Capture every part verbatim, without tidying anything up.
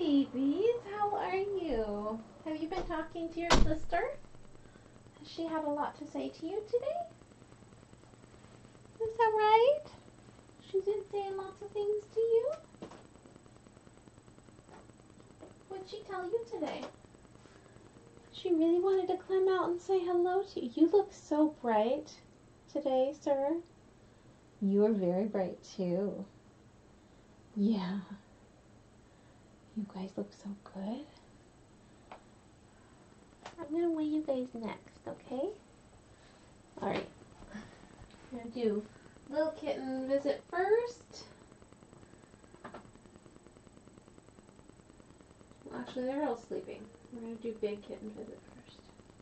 babies, how are you? Have you been talking to your sister? Has she had a lot to say to you today? Is that right? She's been saying lots of things to you? What'd she tell you today? She really wanted to climb out and say hello to you. You look so bright today, sir. You are very bright too. Yeah. You guys look so good. I'm gonna weigh you guys next, okay? Alright. I'm gonna do little kitten visit first. Well, actually, they're all sleeping. We're gonna do big kitten visit first.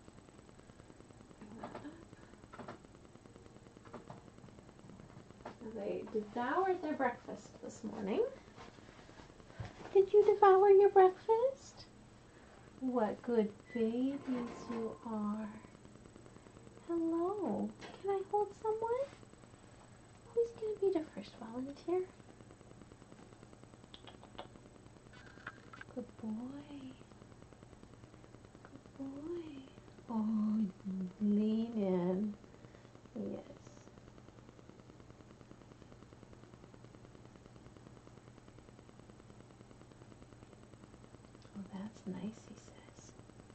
They devoured their breakfast this morning. Did you devour your breakfast? What good babies you are. Hello. Can I hold someone? Who's going to be the first volunteer? Good boy. Good boy. Oh, lean in. Yes. Oh, that's nice, he says.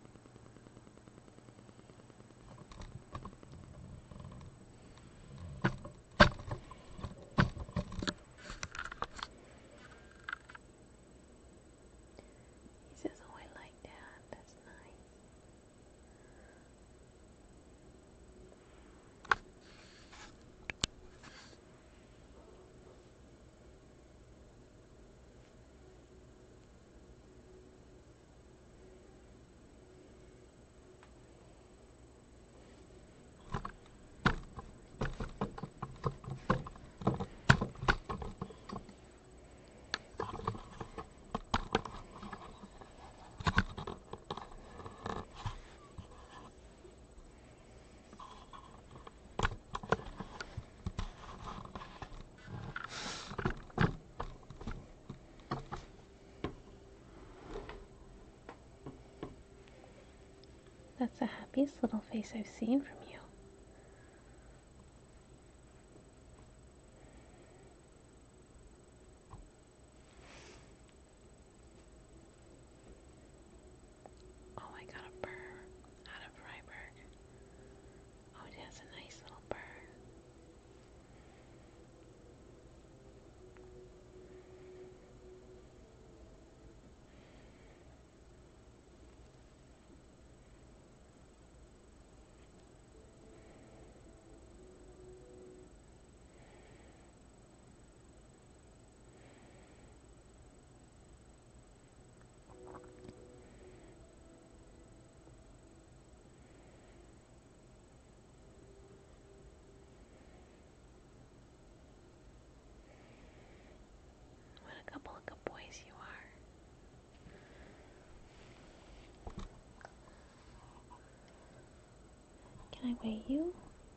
He says, oh, I like that. That's nice. That's the happiest little face I've seen from you. Oh, I got a burr out of Freiburg. Oh, that's a nice little burr. What a couple of good boys you are. Can I weigh you?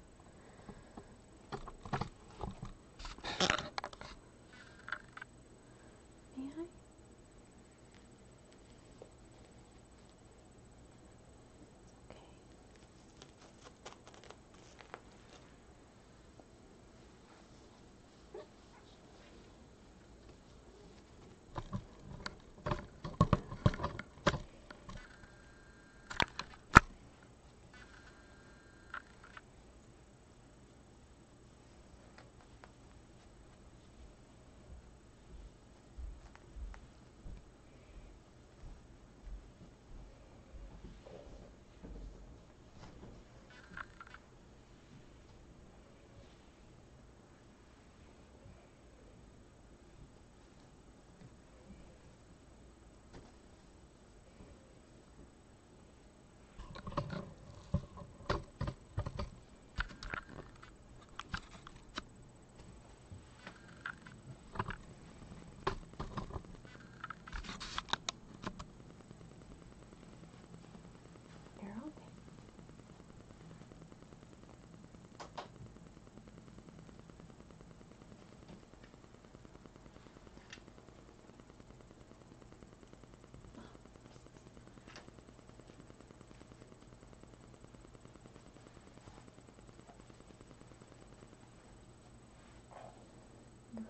May I? Okay.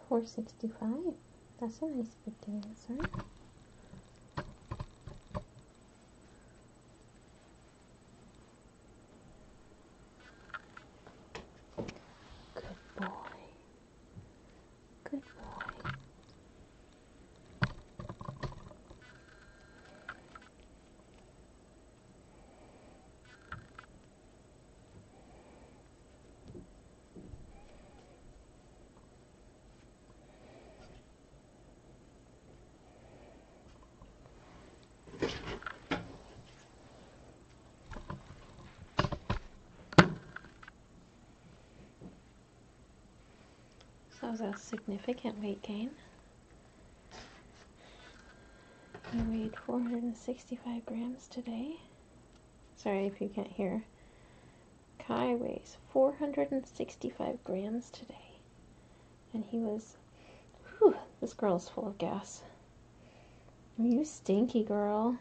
four sixty-five. That's a nice big gain, sir. Good boy. Good boy. So that was a significant weight gain. He weighed four hundred sixty-five grams today. Sorry if you can't hear. Kai weighs four hundred sixty-five grams today. And he was, whew, this girl's full of gas. You stinky girl.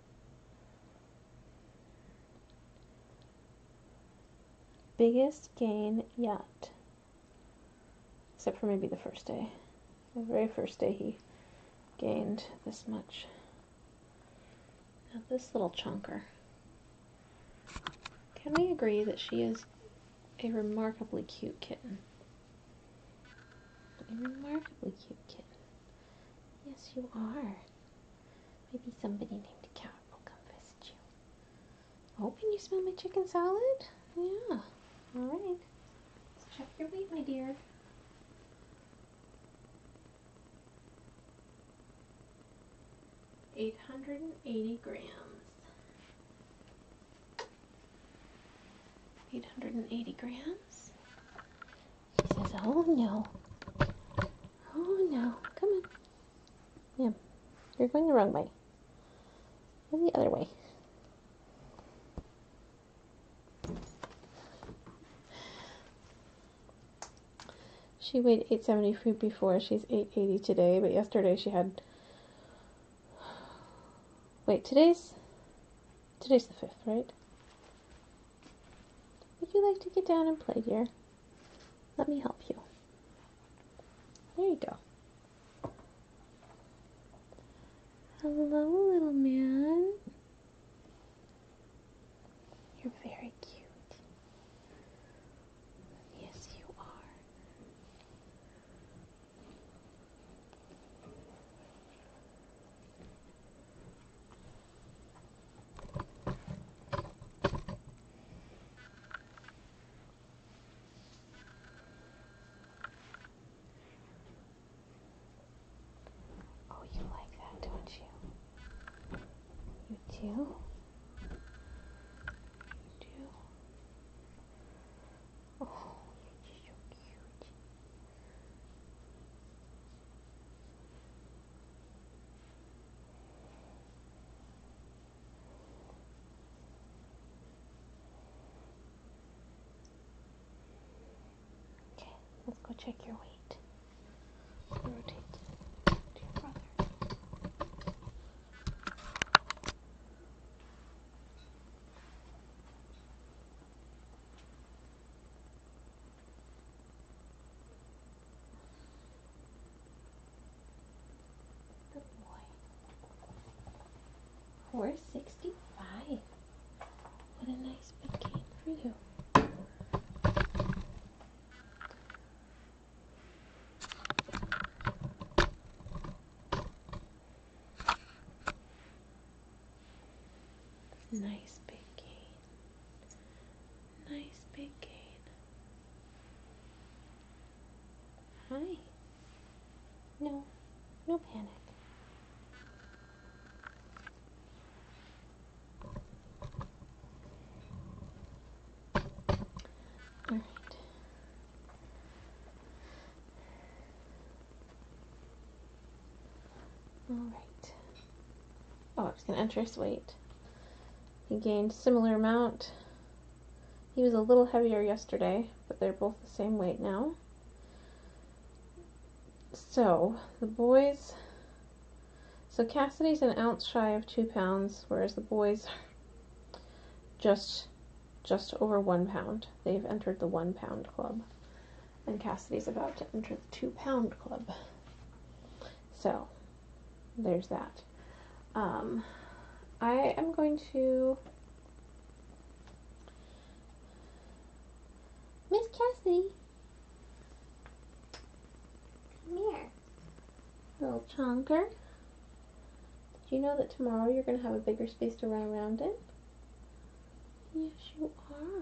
Biggest gain yet. Except for maybe the first day. The very first day he gained this much. Now this little chunker. Can we agree that she is a remarkably cute kitten? A remarkably cute kitten. Yes, you are. Maybe somebody named Cat will come visit you. Oh, can you smell my chicken salad? Yeah. Alright. Let's check your weight, my dear. eight hundred eighty grams. eight hundred eighty grams. He says, oh no. Oh no. Come on. Yeah. You're going the wrong way. Go the other way. She weighed eight seventy before. She's eight eighty today, but yesterday she had... Wait, today's... Today's the fifth, right? Would you like to get down and play, dear? Let me help you. There you go. Hello, little man. You're very cute. Yes, you are. Oh, you like that, don't you? You do? You do? Oh, you're so cute. Okay, let's go check your weight. Rotate to your brother. Good boy. four sixty-five. What a nice big gain for you. Nice big gain. Nice big gain. Hi. No, no panic. All right. All right. Oh, I was going to enter his weight. He gained similar amount. He was a little heavier yesterday, but they're both the same weight now. So, the boys... So Cassidy's an ounce shy of two pounds, whereas the boys are just, just over one pound. They've entered the one pound club. And Cassidy's about to enter the two pound club. So, there's that. Um, I am going to... Miss Cassidy. Come here. Little chonker. Do you know that tomorrow you're going to have a bigger space to run around in? Yes, you are.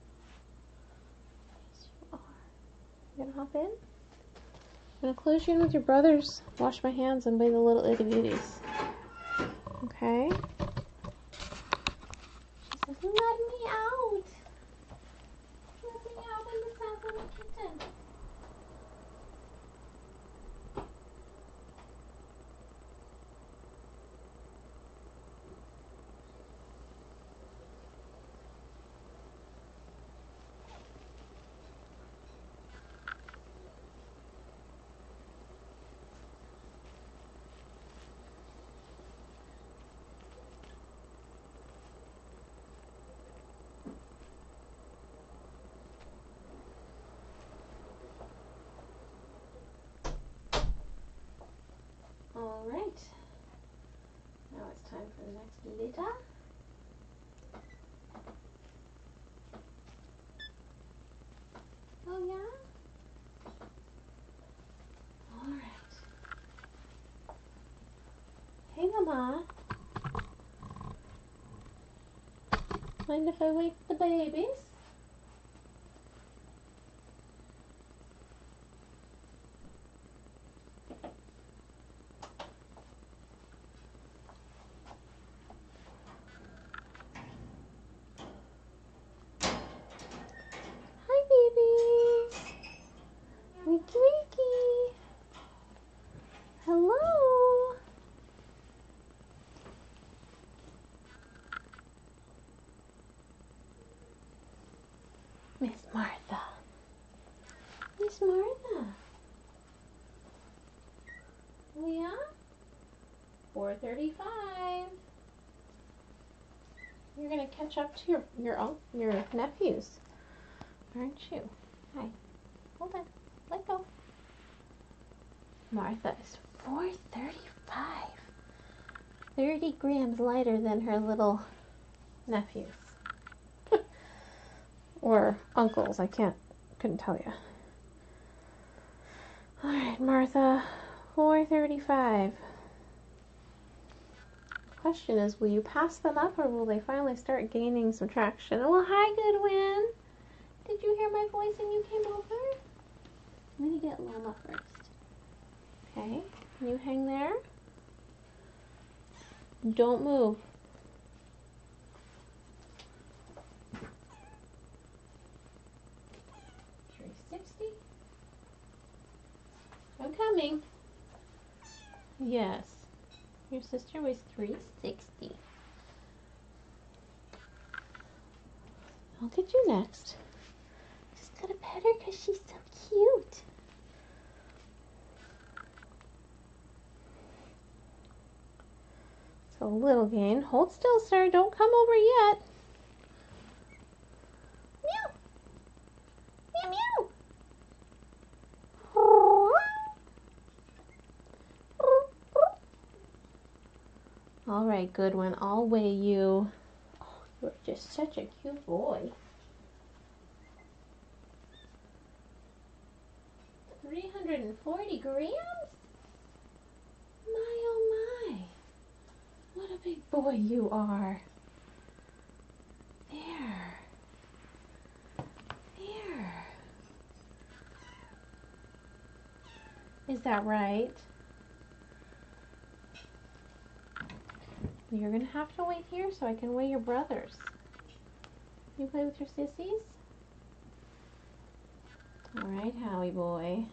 Yes, you are. You gonna hop in? I'm gonna close you in with your brothers, wash my hands, and be the little itty bitties. Okay? She says, let me out. Let me out in the sad little kitten. All right. Now it's time for the next litter. Oh yeah? All right. Hey, Loma. Mind if I wake the babies? Hi, babies. Wakey, wakey. Hello. Miss Martha. Miss Martha. Oh, yeah? four thirty-five. You're going to catch up to your, your, own, your nephews, aren't you? Hi. Hold on. Let go. Martha is four thirty-five. thirty grams lighter than her little nephews. Or uncles. I can't, couldn't tell you. Alright, Martha. four thirty-five. Question is, will you pass them up or will they finally start gaining some traction? Well, hi, Goodwin. Did you hear my voice and you came over? I'm going to get Loma first. Okay, can you hang there? Don't move. three sixty. I'm coming. Yes. Your sister weighs three sixty. I'll get you next. Just gotta pet her because she's so cute. It's a little gain. Hold still, sir. Don't come over yet. Meow. Meow, meow. All right, Goodwin. I'll weigh you. Oh, you're just such a cute boy. three hundred forty grams? My, oh my. What a big boy you are. There. There. Is that right? You're going to have to wait here so I can weigh your brothers. You play with your sissies? All right, Howie boy.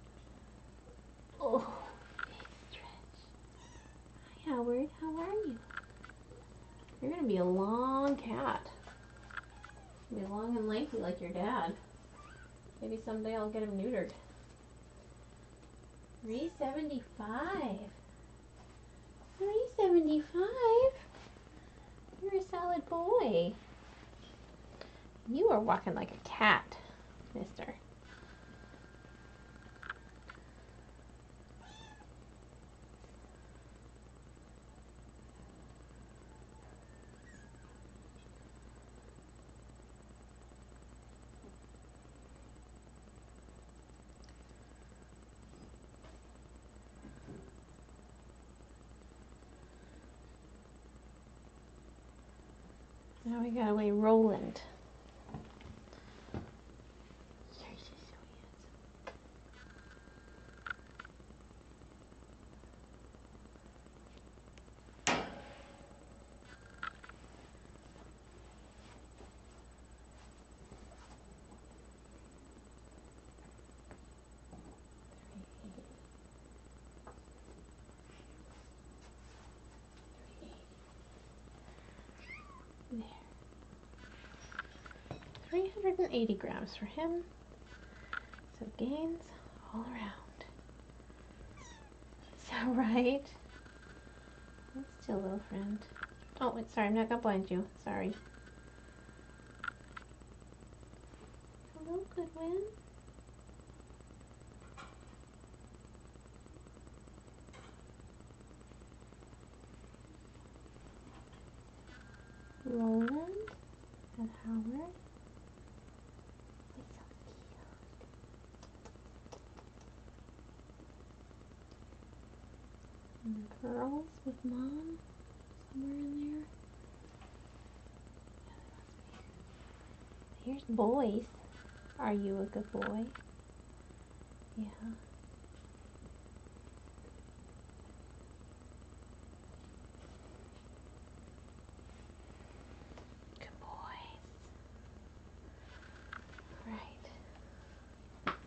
Oh, big stretch. Hi, Howard. How are you? You're going to be a long cat. Be long and lanky like your dad. Maybe someday I'll get him neutered. three seventy-five. three seventy-five? You're a solid boy. You are walking like a cat, mister. Now we gotta weigh Rowland. There. three hundred eighty grams for him. So gains all around. Is that right? That's still, little friend. Oh, wait, sorry, I'm not gonna blind you. Sorry. Hello, Goodwin. Rowland and Howard. It's so cute. And the girls with Mom somewhere in there. Here's boys. Are you a good boy? Yeah. Good boys. Right.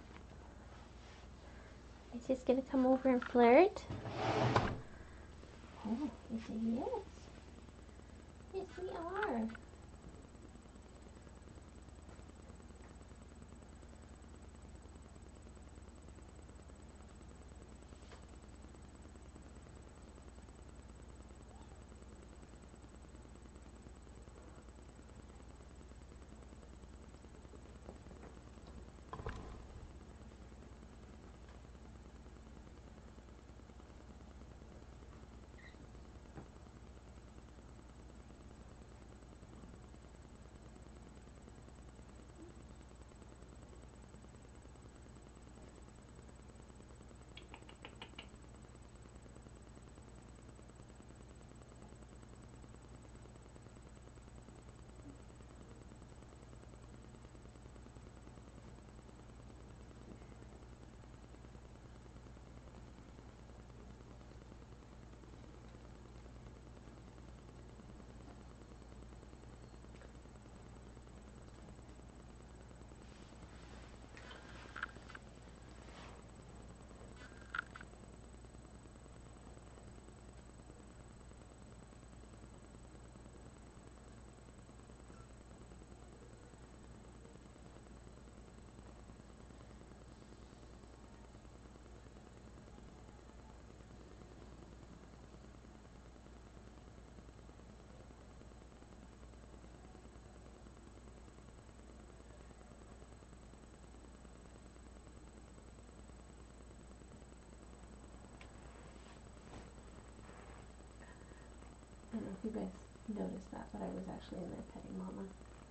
Is this gonna come over and flirt? Oh, we say yes. Yes, we are. I don't know if you guys noticed that, but I was actually in there petting Mama.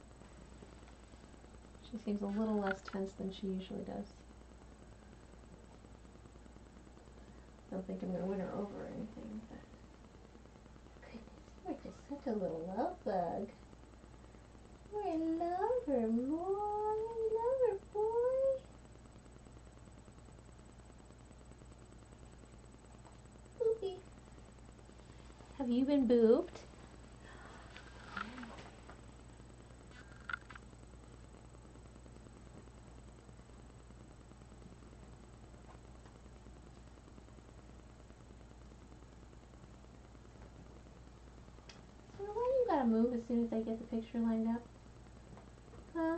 She seems a little less tense than she usually does. Don't think I'm going to win her over or anything, but goodness, you're just such a little love bug. I love her, boy. I love her, boy. Boopy. Have you been booped? So why do you gotta move as soon as I get the picture lined up? Huh?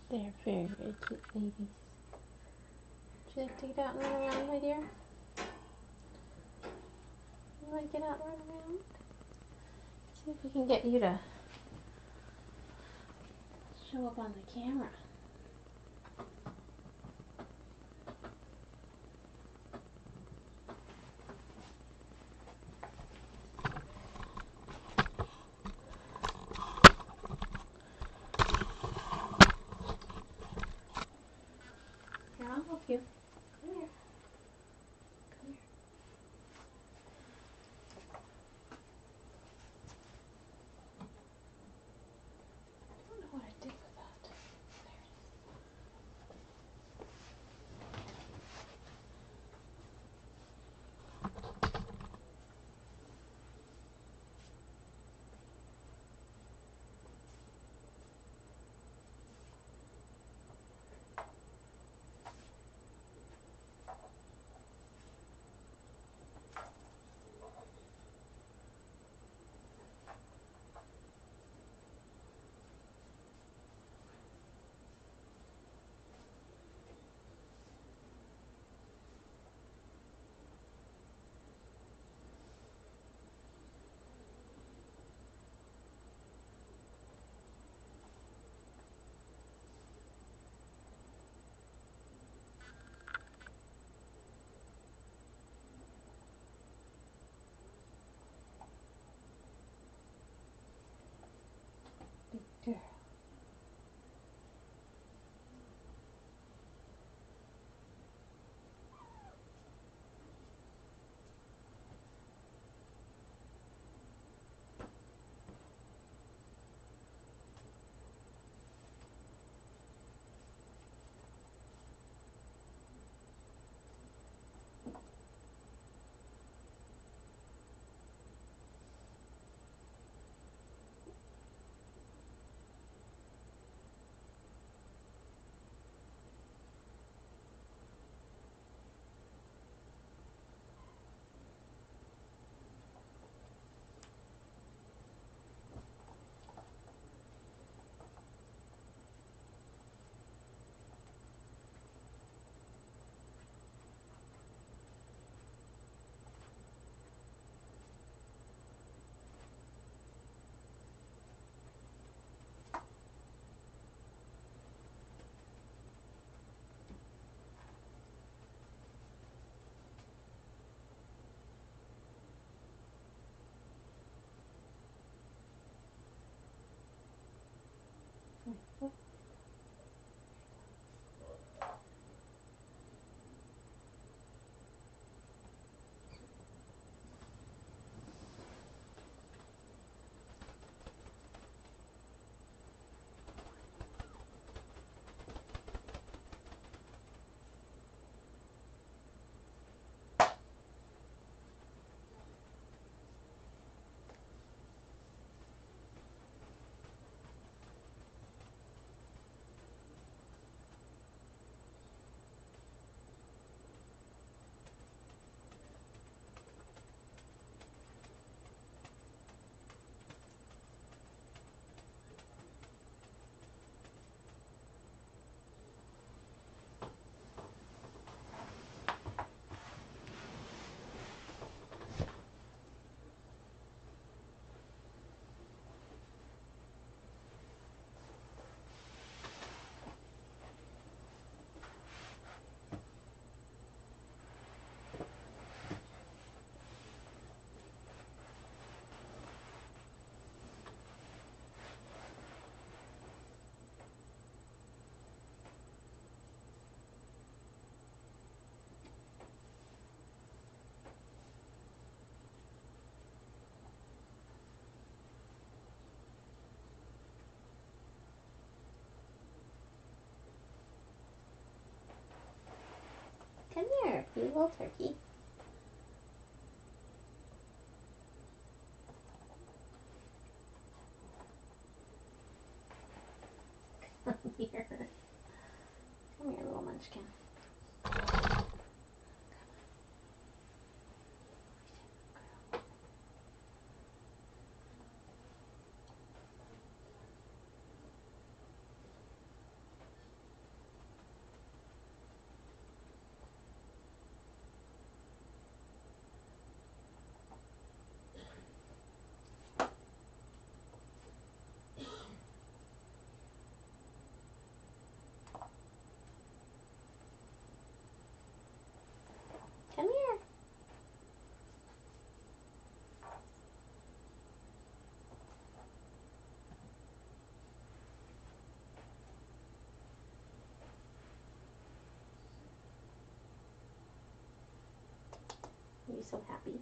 They're very, very cute babies. Would you like to get out and run around, my dear? You want to get out and run around? See if we can get you to show up on the camera. Here, I'll help you. Come here. Come here. I don't know what I did with that. There it is. Good girl. Come here, you little turkey. Come here. Come here, little munchkin. be so happy.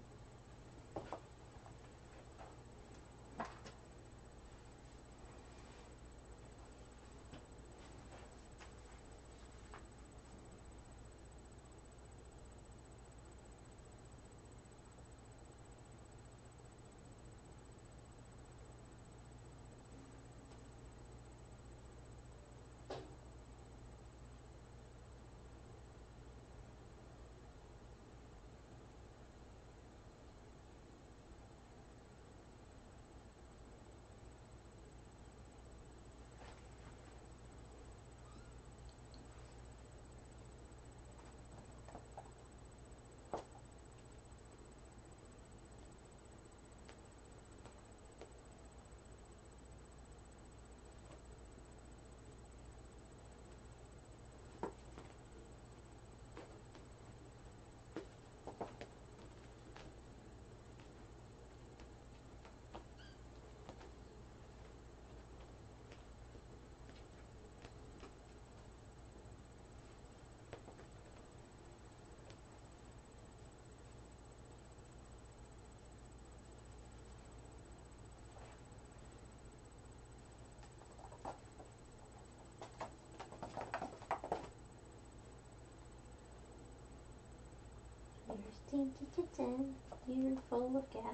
Here's Dainty Kitten. You're full of gas.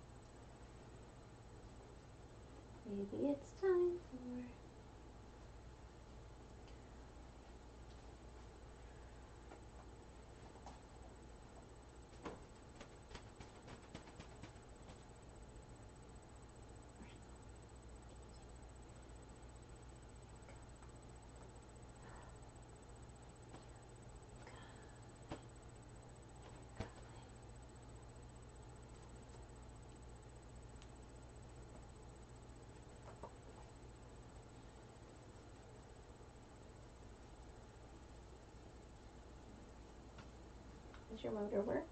Maybe it's time for... Does your motor work?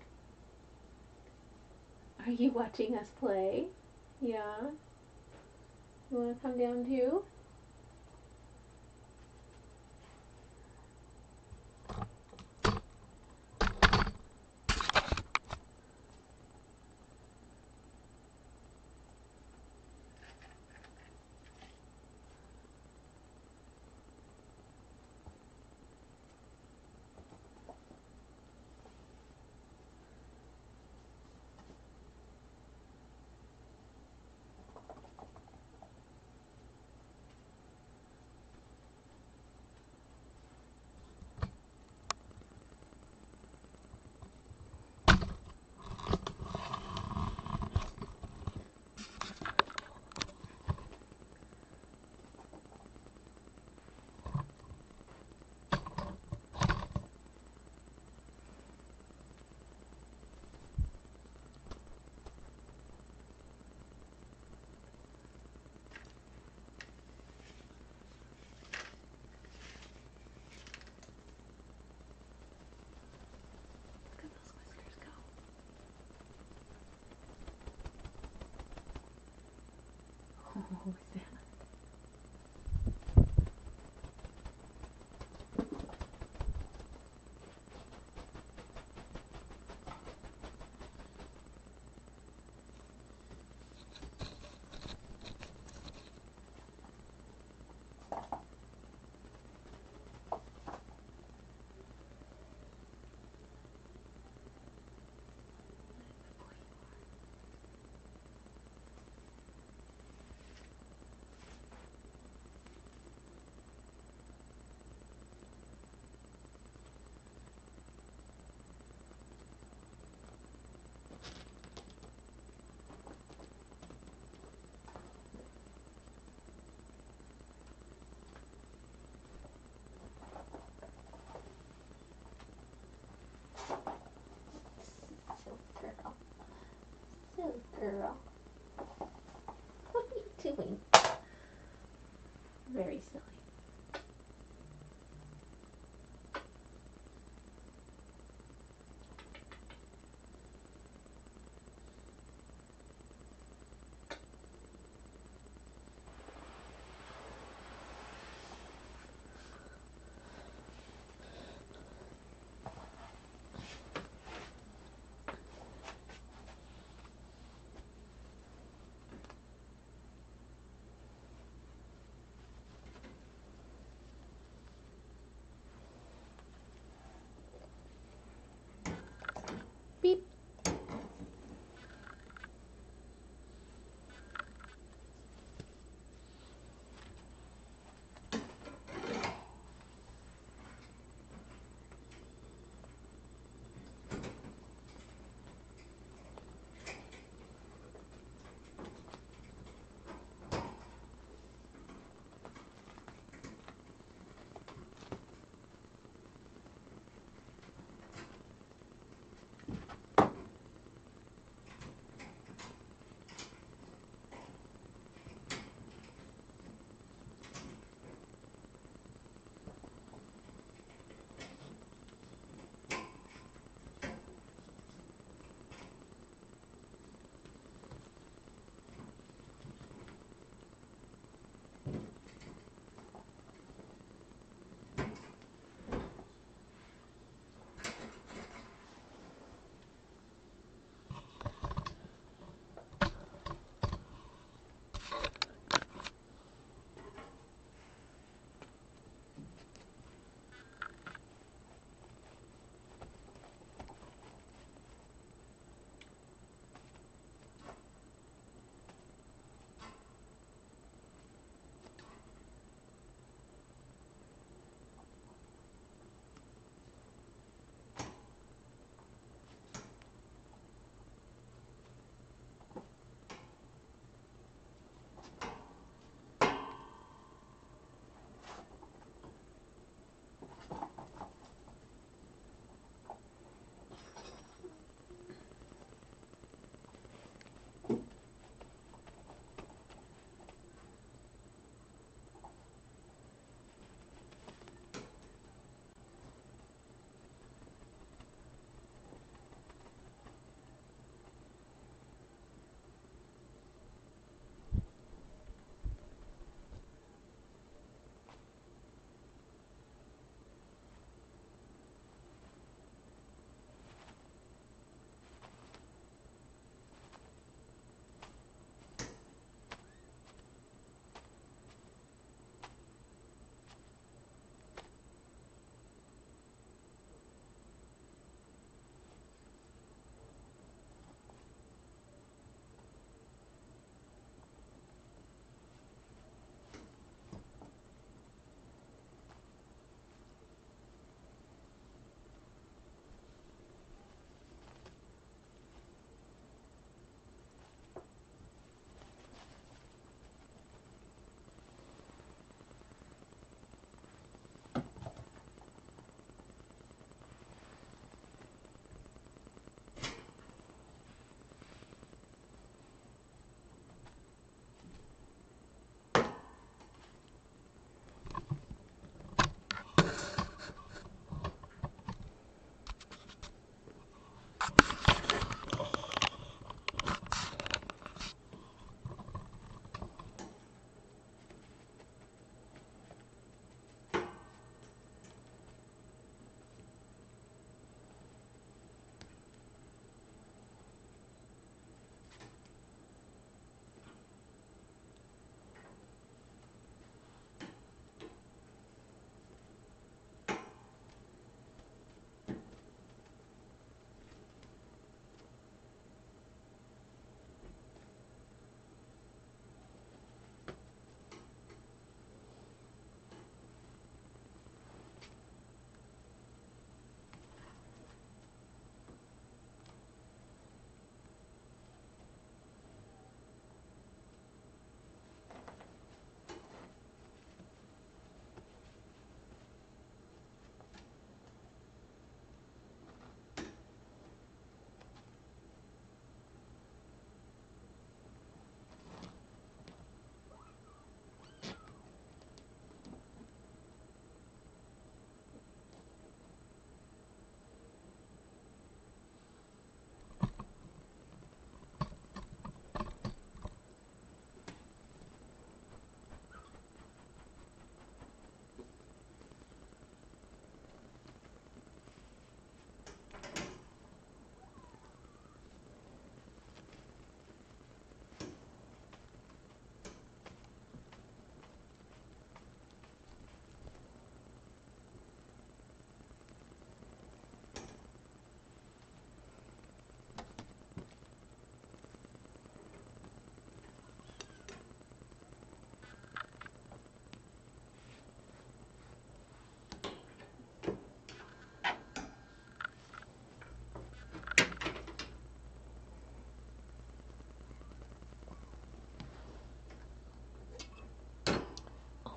Are you watching us play? Yeah? You want to come down too? What was that?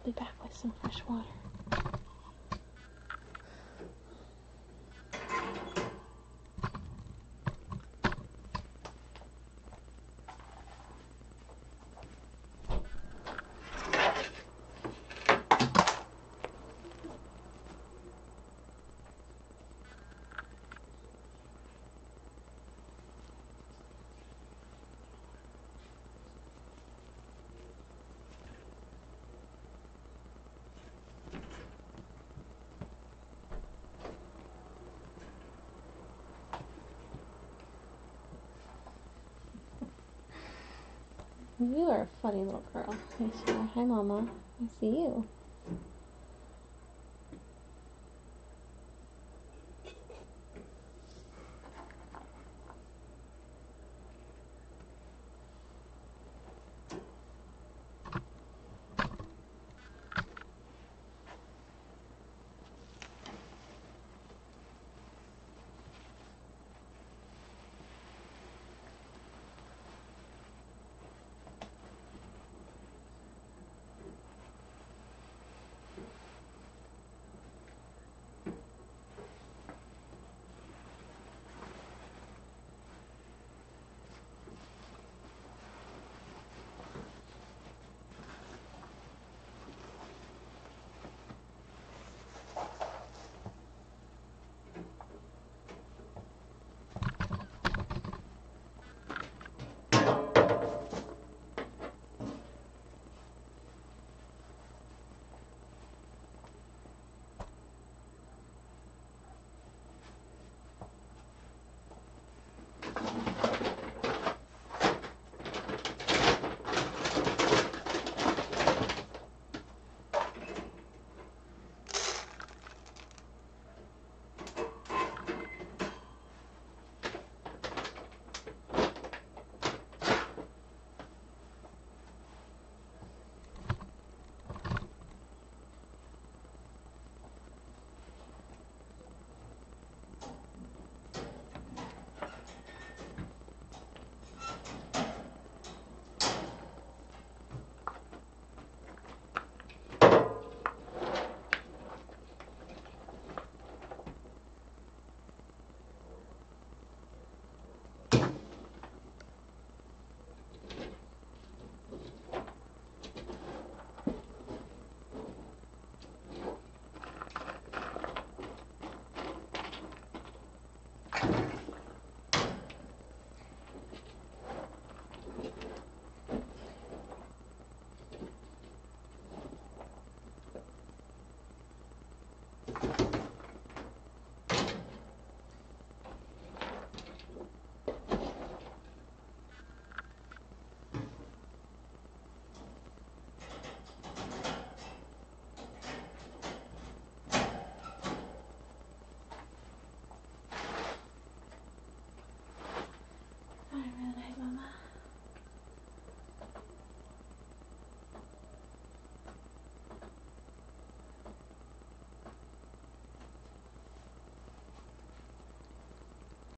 I'll be back with some fresh water. You are a funny little girl. Yes, you are. Hi, Mama. I see you.